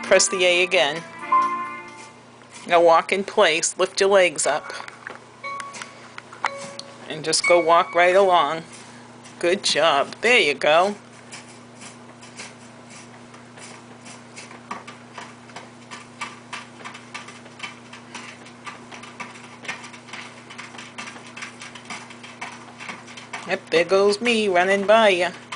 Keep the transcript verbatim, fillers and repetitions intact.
press the A again. Now walk in place, lift your legs up. And just go walk right along. Good job. There you go. Yep, there goes me running by you.